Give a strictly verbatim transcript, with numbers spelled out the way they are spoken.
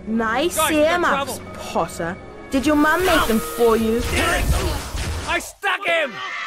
Nice Guys, we got earmuffs, trouble. Potter. Did your mum make them for you? I stuck him!